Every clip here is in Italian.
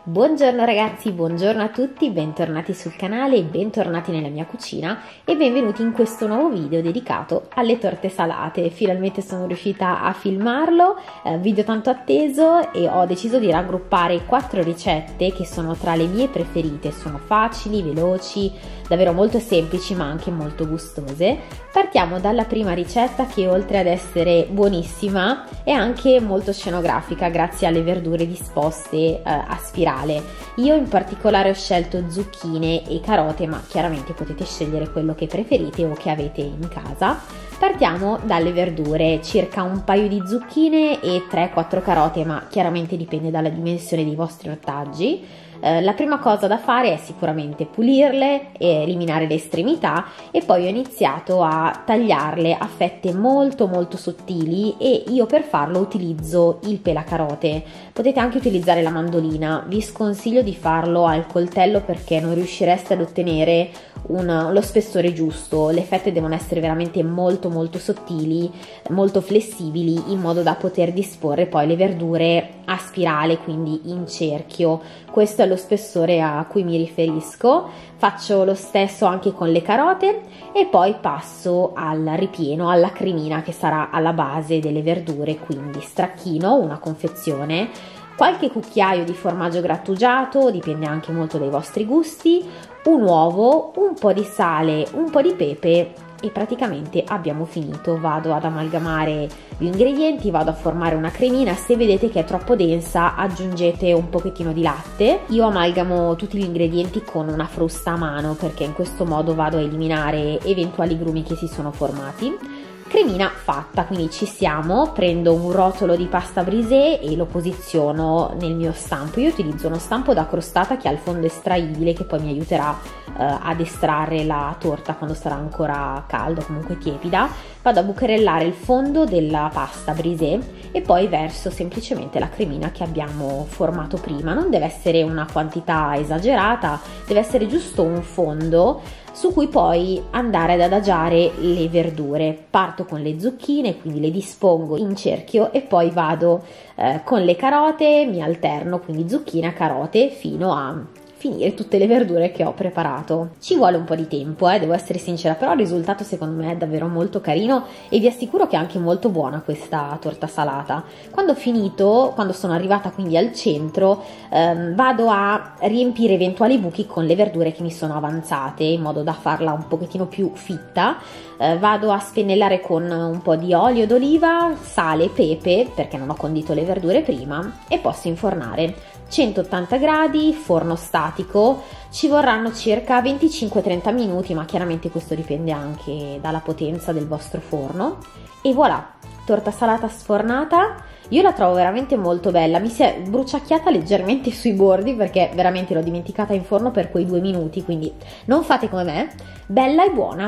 Buongiorno ragazzi, buongiorno a tutti, bentornati sul canale, bentornati nella mia cucina e benvenuti in questo nuovo video dedicato alle torte salate. Finalmente sono riuscita a filmarlo, video tanto atteso, e ho deciso di raggruppare 4 ricette che sono tra le mie preferite. Sono facili, veloci, davvero molto semplici ma anche molto gustose. Partiamo dalla prima ricetta che, oltre ad essere buonissima, è anche molto scenografica grazie alle verdure disposte a spirale. Io in particolare ho scelto zucchine e carote, ma chiaramente potete scegliere quello che preferite o che avete in casa. Partiamo dalle verdure, circa un paio di zucchine e 3-4 carote, ma chiaramente dipende dalla dimensione dei vostri ortaggi. La prima cosa da fare è sicuramente pulirle e eliminare le estremità, e poi ho iniziato a tagliarle a fette molto sottili, e io per farlo utilizzo il pelacarote. Potete anche utilizzare la mandolina, vi sconsiglio di farlo al coltello perché non riuscireste ad ottenere lo spessore giusto. Le fette devono essere veramente molto sottili, molto flessibili, in modo da poter disporre poi le verdure a spirale, quindi in cerchio. Questo è lo spessore a cui mi riferisco. Faccio lo stesso anche con le carote e poi passo al ripieno, alla cremina che sarà alla base delle verdure, quindi stracchino, una confezione, qualche cucchiaio di formaggio grattugiato, dipende anche molto dai vostri gusti, un uovo, un po' di sale, un po' di pepe, e praticamente abbiamo finito. Vado ad amalgamare gli ingredienti, vado a formare una cremina. Se vedete che è troppo densa, aggiungete un pochettino di latte. Io amalgamo tutti gli ingredienti con una frusta a mano perché in questo modo vado a eliminare eventuali grumi che si sono formati. Cremina fatta, quindi ci siamo. Prendo un rotolo di pasta brisée e lo posiziono nel mio stampo. Io utilizzo uno stampo da crostata che ha il fondo estraibile, che poi mi aiuterà ad estrarre la torta quando sarà ancora calda o comunque tiepida. Vado a bucherellare il fondo della pasta brisée e poi verso semplicemente la cremina che abbiamo formato prima. Non deve essere una quantità esagerata, deve essere giusto un fondo su cui poi andare ad adagiare le verdure. Parto con le zucchine, quindi le dispongo in cerchio, e poi vado con le carote, mi alterno, quindi zucchine a carote, fino a finire tutte le verdure che ho preparato. Ci vuole un po' di tempo, devo essere sincera, però il risultato secondo me è davvero molto carino e vi assicuro che è anche molto buona questa torta salata. Quando ho finito, quando sono arrivata quindi al centro, vado a riempire eventuali buchi con le verdure che mi sono avanzate, in modo da farla un pochettino più fitta. Vado a spennellare con un po' di olio d'oliva, sale, pepe, perché non ho condito le verdure prima, e posso infornare. 180 gradi, forno statico, ci vorranno circa 25-30 minuti, ma chiaramente questo dipende anche dalla potenza del vostro forno. E voilà, torta salata sfornata. Io la trovo veramente molto bella, mi si è bruciacchiata leggermente sui bordi perché veramente l'ho dimenticata in forno per quei 2 minuti, quindi non fate come me, bella e buona.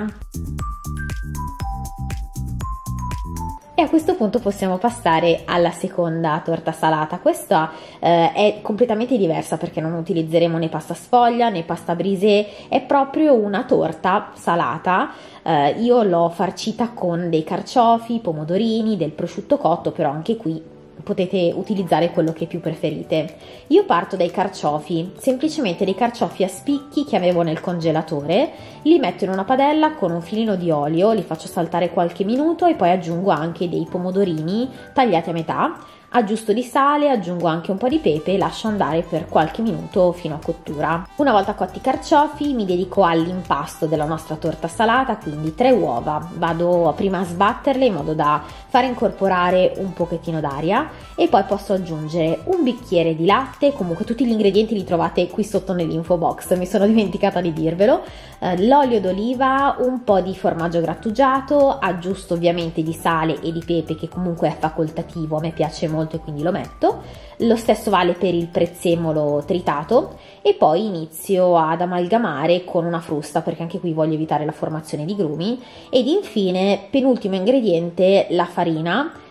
E a questo punto possiamo passare alla seconda torta salata. Questa è completamente diversa perché non utilizzeremo né pasta sfoglia né pasta brisée, è proprio una torta salata. Io l'ho farcita con dei carciofi, pomodorini, del prosciutto cotto, però anche qui potete utilizzare quello che più preferite. Io parto dai carciofi, semplicemente dei carciofi a spicchi che avevo nel congelatore, li metto in una padella con un filino di olio, li faccio saltare qualche minuto e poi aggiungo anche dei pomodorini tagliati a metà, aggiusto di sale, aggiungo anche un po' di pepe e lascio andare per qualche minuto fino a cottura. Una volta cotti i carciofi mi dedico all'impasto della nostra torta salata, quindi 3 uova. Vado prima a sbatterle in modo da far incorporare un pochettino d'aria, e poi posso aggiungere un bicchiere di latte. Comunque tutti gli ingredienti li trovate qui sotto nell'info box, mi sono dimenticata di dirvelo. L'olio d'oliva, un po' di formaggio grattugiato, aggiusto ovviamente di sale e di pepe che comunque è facoltativo, a me piace molto e quindi lo metto. Lo stesso vale per il prezzemolo tritato, e poi inizio ad amalgamare con una frusta perché anche qui voglio evitare la formazione di grumi. Ed infine, penultimo ingrediente, la farina.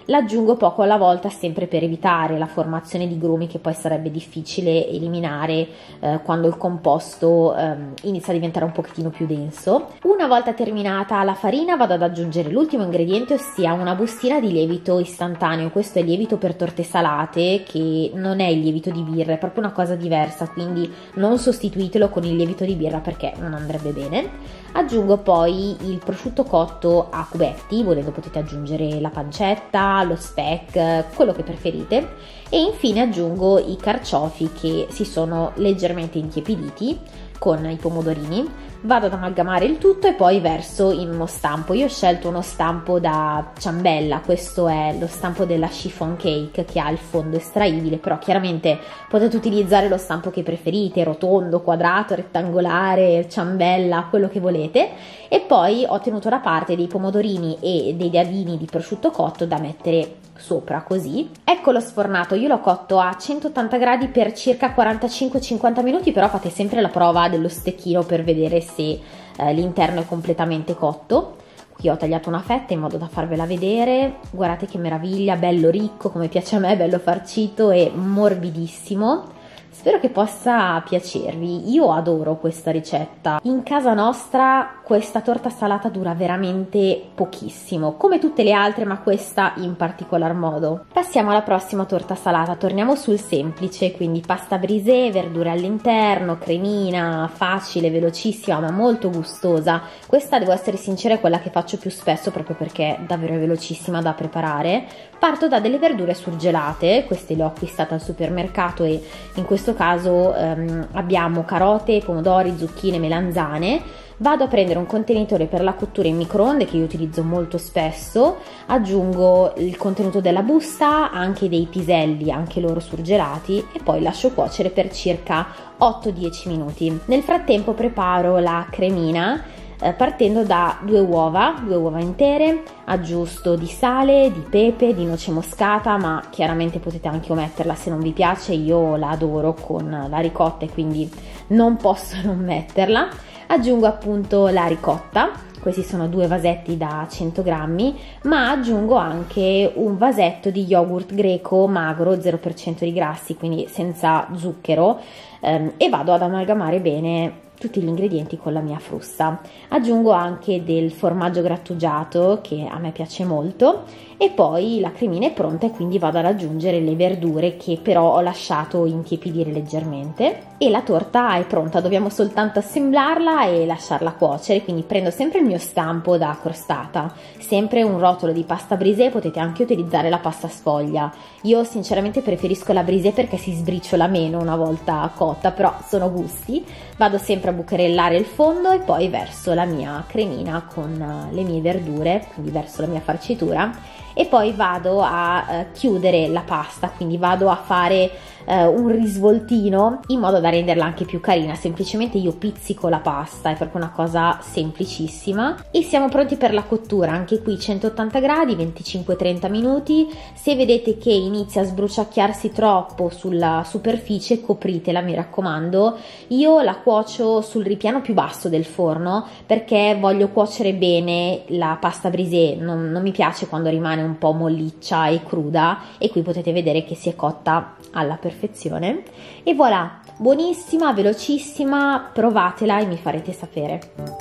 L'aggiungo poco alla volta, sempre per evitare la formazione di grumi che poi sarebbe difficile eliminare quando il composto inizia a diventare un pochettino più denso. Una volta terminata la farina vado ad aggiungere l'ultimo ingrediente, ossia una bustina di lievito istantaneo. Questo è lievito per torte salate, che non è il lievito di birra, è proprio una cosa diversa, quindi non sostituitelo con il lievito di birra perché non andrebbe bene. Aggiungo poi il prosciutto cotto a cubetti, volendo potete aggiungere la pancetta, lo speck, quello che preferite, e infine aggiungo i carciofi che si sono leggermente intiepiditi con i pomodorini. Vado ad amalgamare il tutto e poi verso in uno stampo. Io ho scelto uno stampo da ciambella, questo è lo stampo della chiffon cake che ha il fondo estraibile, però chiaramente potete utilizzare lo stampo che preferite, rotondo, quadrato, rettangolare, ciambella, quello che volete. E poi ho tenuto da parte dei pomodorini e dei dadini di prosciutto cotto da mettere sopra, così. Eccolo sfornato, io l'ho cotto a 180 gradi per circa 45-50 minuti, però fate sempre la prova dello stecchino per vedere se l'interno è completamente cotto. Qui ho tagliato una fetta in modo da farvela vedere, guardate che meraviglia, bello ricco come piace a me, bello farcito e morbidissimo. Spero che possa piacervi, io adoro questa ricetta. In casa nostra questa torta salata dura veramente pochissimo, come tutte le altre, ma questa in particolar modo. Passiamo alla prossima torta salata, torniamo sul semplice, quindi pasta brisée, verdure all'interno, cremina, facile, velocissima, ma molto gustosa. Questa, devo essere sincera, è quella che faccio più spesso proprio perché è davvero velocissima da preparare. Parto da delle verdure surgelate, queste le ho acquistate al supermercato e in questo caso abbiamo carote, pomodori, zucchine, melanzane. Vado a prendere un contenitore per la cottura in microonde che io utilizzo molto spesso, aggiungo il contenuto della busta, anche dei piselli, anche loro surgelati, e poi lascio cuocere per circa 8-10 minuti. Nel frattempo preparo la cremina partendo da due uova intere, aggiusto di sale, di pepe, di noce moscata, ma chiaramente potete anche ometterla se non vi piace, io la adoro con la ricotta e quindi non posso non metterla. Aggiungo appunto la ricotta, questi sono 2 vasetti da 100 grammi, ma aggiungo anche un vasetto di yogurt greco magro, 0% di grassi, quindi senza zucchero, e vado ad amalgamare bene tutti gli ingredienti con la mia frusta. Aggiungo anche del formaggio grattugiato che a me piace molto e poi la cremina è pronta e quindi vado ad aggiungere le verdure che però ho lasciato intiepidire leggermente e la torta è pronta. Dobbiamo soltanto assemblarla e lasciarla cuocere, quindi prendo sempre il mio stampo da crostata, sempre un rotolo di pasta brisée, potete anche utilizzare la pasta sfoglia. Io sinceramente preferisco la brisée perché si sbriciola meno una volta cotta, però sono gusti. Vado sempre a bucherellare il fondo e poi verso la mia cremina con le mie verdure, quindi verso la mia farcitura, e poi vado a chiudere la pasta, quindi vado a fare un risvoltino in modo da renderla anche più carina. Semplicemente io pizzico la pasta, è proprio una cosa semplicissima e siamo pronti per la cottura. Anche qui 180 gradi, 25-30 minuti. Se vedete che inizia a sbruciacchiarsi troppo sulla superficie, copritela, mi raccomando. Io la cuocio sul ripiano più basso del forno perché voglio cuocere bene la pasta brisée, non mi piace quando rimane un po' molliccia e cruda, e qui potete vedere che si è cotta alla perfezione. E voilà, buonissima, velocissima, provatela e mi farete sapere.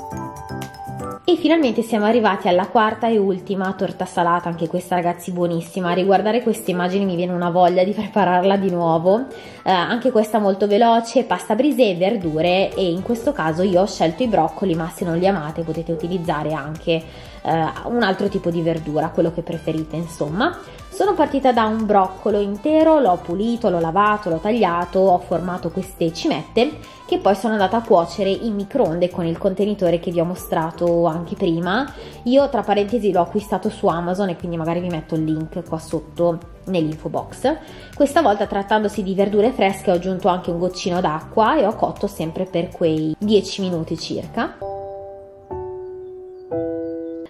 E finalmente siamo arrivati alla quarta e ultima torta salata, anche questa ragazzi buonissima. A riguardare queste immagini mi viene una voglia di prepararla di nuovo. Anche questa molto veloce, pasta brisée, verdure, e in questo caso io ho scelto i broccoli, ma se non li amate potete utilizzare anche un altro tipo di verdura, quello che preferite insomma. Sono partita da un broccolo intero, l'ho pulito, l'ho lavato, l'ho tagliato, ho formato queste cimette che poi sono andata a cuocere in microonde con il contenitore che vi ho mostrato anche prima. Io tra parentesi l'ho acquistato su Amazon e quindi magari vi metto il link qua sotto nell'info box. Questa volta, trattandosi di verdure fresche, ho aggiunto anche un goccino d'acqua e ho cotto sempre per quei 10 minuti circa.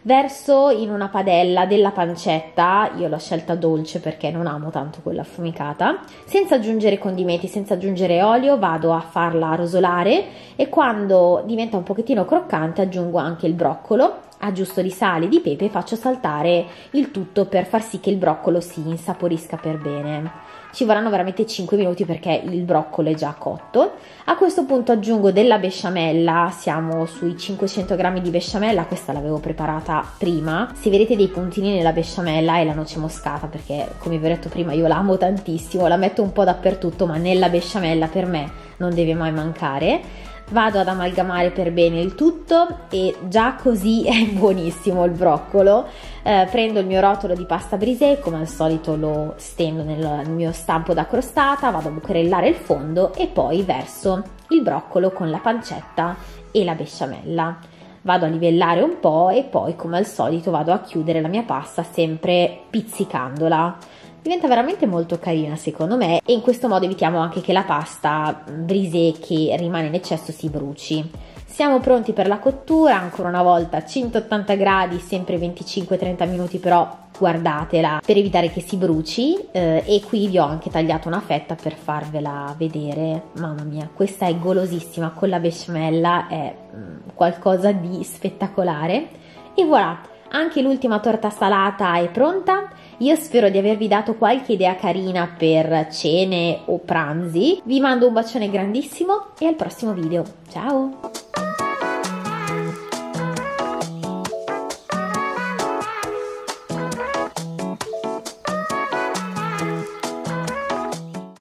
Verso in una padella della pancetta, io l'ho scelta dolce perché non amo tanto quella affumicata, senza aggiungere condimenti, senza aggiungere olio, vado a farla rosolare e quando diventa un pochettino croccante aggiungo anche il broccolo, aggiusto di sale e di pepe e faccio saltare il tutto per far sì che il broccolo si insaporisca per bene. Ci vorranno veramente 5 minuti perché il broccolo è già cotto. A questo punto aggiungo della besciamella, siamo sui 500 g di besciamella, questa l'avevo preparata prima. Se vedete dei puntini nella besciamella è la noce moscata perché, come vi ho detto prima, io la amo tantissimo, la metto un po' dappertutto, ma nella besciamella per me non deve mai mancare. Vado ad amalgamare per bene il tutto e già così è buonissimo il broccolo. Prendo il mio rotolo di pasta brisée, come al solito lo stendo nel mio stampo da crostata, vado a bucherellare il fondo e poi verso il broccolo con la pancetta e la besciamella. Vado a livellare un po' e poi, come al solito, vado a chiudere la mia pasta sempre pizzicandola. Diventa veramente molto carina secondo me e in questo modo evitiamo anche che la pasta brisée che rimane in eccesso si bruci. Siamo pronti per la cottura, ancora una volta 180 gradi, sempre 25-30 minuti, però guardatela per evitare che si bruci e qui vi ho anche tagliato una fetta per farvela vedere. Mamma mia, questa è golosissima, con la besciamella è qualcosa di spettacolare e voilà, anche l'ultima torta salata è pronta. Io spero di avervi dato qualche idea carina per cene o pranzi. Vi mando un bacione grandissimo e al prossimo video. Ciao!